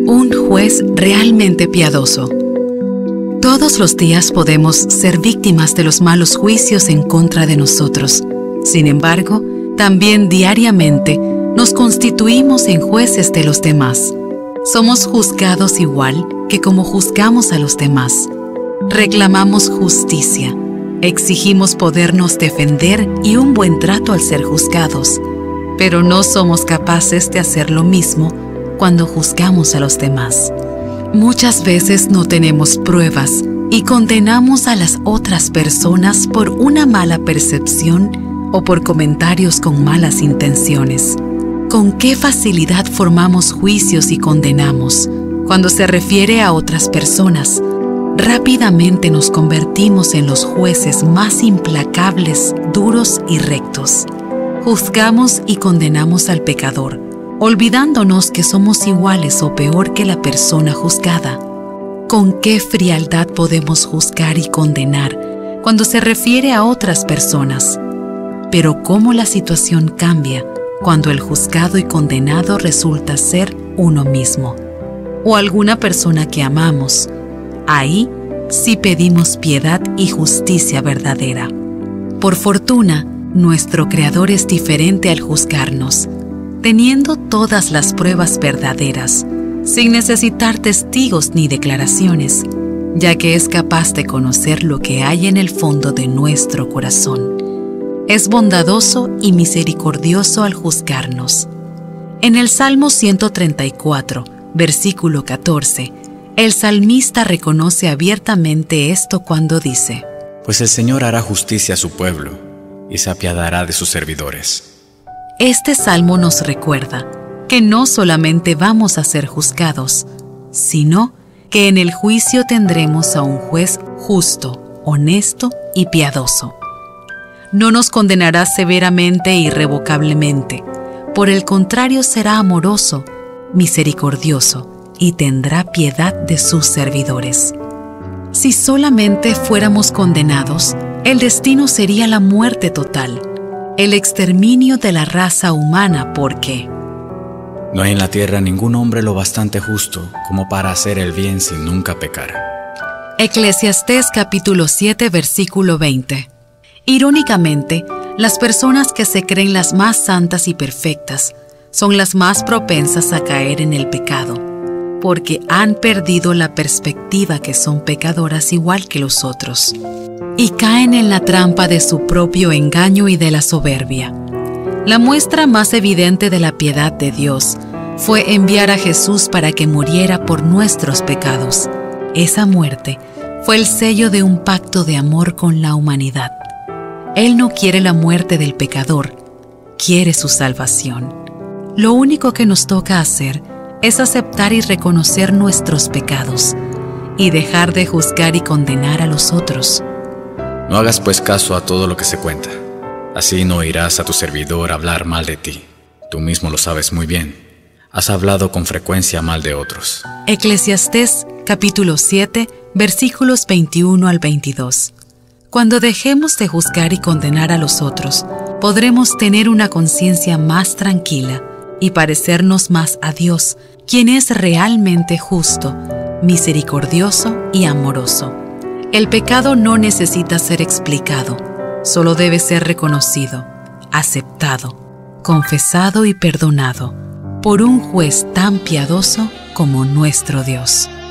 Un juez realmente piadoso. Todos los días podemos ser víctimas de los malos juicios en contra de nosotros. Sin embargo, también diariamente nos constituimos en jueces de los demás. Somos juzgados igual que como juzgamos a los demás. Reclamamos justicia, exigimos podernos defender y un buen trato al ser juzgados, pero no somos capaces de hacer lo mismo cuando juzgamos a los demás. Muchas veces no tenemos pruebas y condenamos a las otras personas por una mala percepción o por comentarios con malas intenciones. ¿Con qué facilidad formamos juicios y condenamos? Cuando se refiere a otras personas, rápidamente nos convertimos en los jueces más implacables, duros y rectos. Juzgamos y condenamos al pecador, olvidándonos que somos iguales o peor que la persona juzgada. ¿Con qué frialdad podemos juzgar y condenar cuando se refiere a otras personas? Pero cómo la situación cambia cuando el juzgado y condenado resulta ser uno mismo, o alguna persona que amamos. Ahí sí pedimos piedad y justicia verdadera. Por fortuna, nuestro Creador es diferente al juzgarnos, teniendo todas las pruebas verdaderas, sin necesitar testigos ni declaraciones, ya que es capaz de conocer lo que hay en el fondo de nuestro corazón. Es bondadoso y misericordioso al juzgarnos. En el Salmo 134, versículo 14, el salmista reconoce abiertamente esto cuando dice: Pues el Señor hará justicia a su pueblo y se apiadará de sus servidores. Este salmo nos recuerda que no solamente vamos a ser juzgados, sino que en el juicio tendremos a un juez justo, honesto y piadoso. No nos condenará severamente e irrevocablemente. Por el contrario, será amoroso, misericordioso y tendrá piedad de sus servidores. Si solamente fuéramos condenados, el destino sería la muerte total, el exterminio de la raza humana, porque no hay en la tierra ningún hombre lo bastante justo como para hacer el bien sin nunca pecar. Eclesiastés capítulo 7, versículo 20. Irónicamente, las personas que se creen las más santas y perfectas son las más propensas a caer en el pecado, porque han perdido la perspectiva que son pecadoras igual que los otros, y caen en la trampa de su propio engaño y de la soberbia. La muestra más evidente de la piedad de Dios fue enviar a Jesús para que muriera por nuestros pecados. Esa muerte fue el sello de un pacto de amor con la humanidad. Él no quiere la muerte del pecador, quiere su salvación. Lo único que nos toca hacer es aceptar y reconocer nuestros pecados y dejar de juzgar y condenar a los otros. No hagas pues caso a todo lo que se cuenta. Así no oirás a tu servidor hablar mal de ti. Tú mismo lo sabes muy bien. Has hablado con frecuencia mal de otros. Eclesiastés capítulo 7, versículos 21 al 22. Cuando dejemos de juzgar y condenar a los otros, podremos tener una conciencia más tranquila y parecernos más a Dios, quien es realmente justo, misericordioso y amoroso. El pecado no necesita ser explicado, solo debe ser reconocido, aceptado, confesado y perdonado por un juez tan piadoso como nuestro Dios.